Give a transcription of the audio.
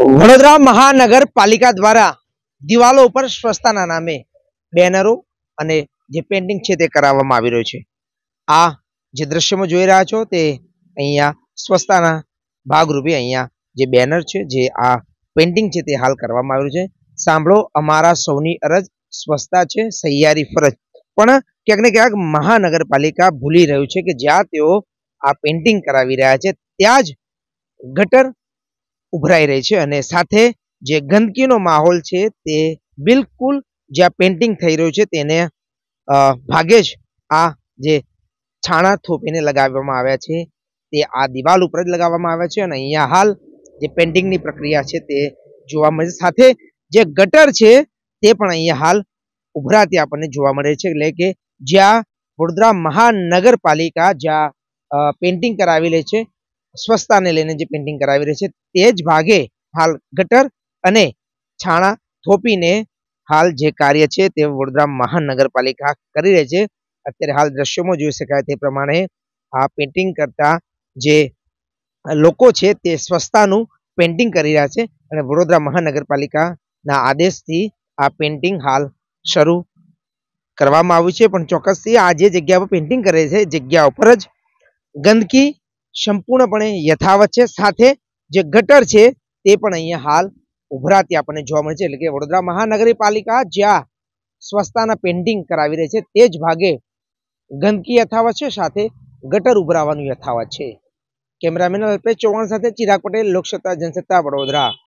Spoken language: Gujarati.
વડોદરા મહાનગરપાલિકા દ્વારા દિવાલો ઉપર સ્વચ્છતાના નામે બેનરો અને જે પેન્ટિંગ છે તે કરાવવામાં આવી રહ્યું છે। આ જે દ્રશ્યમાં જોઈ રહ્યા છો તે અહીંયા સ્વચ્છતાના ભાગરૂપે અહીંયા જે બેનર છે, જે આ પેન્ટિંગ છે તે હાલ કરવામાં આવ્યું છે। સાંભળો અમારા સૌની અરજ, સ્વચ્છતા છે સહિયારી ફરજ। પણ ક્યાંક ને ક્યાંક મહાનગરપાલિકા ભૂલી રહ્યું છે કે જ્યાં તેઓ આ પેન્ટિંગ કરાવી રહ્યા છે ત્યાં જ ગટર ઉભરાઈ રહી છે અને સાથે જે ગંદકીનો માહોલ છે તે બિલકુલ જ્યાં પેન્ટિંગ થઈ રહ્યું છે તેને ભાગે જ આ જે છાણા થોપીને લગાવવામાં આવ્યા છે તે આ દિવાલ ઉપર જ લગાવવામાં આવ્યા છે અને અહીંયા હાલ જે પેન્ટિંગની પ્રક્રિયા છે તે જોવા મળે છે। સાથે જે ગટર છે તે પણ અહીંયા હાલ ઉભરાતી આપણને જોવા મળે છે, એટલે કે જ્યાં વડોદરા મહાનગરપાલિકા જ્યાં પેન્ટિંગ કરાવી રહી છે, સ્વચ્છતાને લઈને જે પેન્ટિંગ કરાવી રહી છે તે જ ભાગે હાલ ગટર અને છાણા થોપીને હાલ જે કાર્ય છે તે વડોદરા મહાનગરપાલિકા કરી રહી છે। અત્યારે હાલ દ્રશ્યોમાં જોઈ શકાય તે પ્રમાણે આ પેન્ટિંગ કરતા જે લોકો છે તે સ્વચ્છતાનું પેન્ટિંગ કરી રહ્યા છે અને વડોદરા મહાનગરપાલિકાના આદેશથી આ પેન્ટિંગ હાલ શરૂ કરવામાં આવ્યું છે। પણ ચોક્કસથી આ જે જગ્યા પર પેન્ટિંગ કરે છે જગ્યા ઉપર જ ગંદકી સંપૂર્ણપણે યથાવત છે, સાથે જે ગટર છે તે પણ અહીંયા હાલ ઉભરાતી આપણને જોવા મળે છે, એટલે કે વડોદરા મહાનગરપાલિકા જ્યાં સ્વચ્છતાના પેન્ટિંગ કરાવી રહી છે તે જ ભાગે ગંદકી યથાવત છે, સાથે ગટર ઉભરાવાનું યથાવત છે। કેમેરામેન અલ્પેશ ચૌહાણ સાથે ચિરાગ પટેલ, લોકસત્તા જનસત્તા, વડોદરા।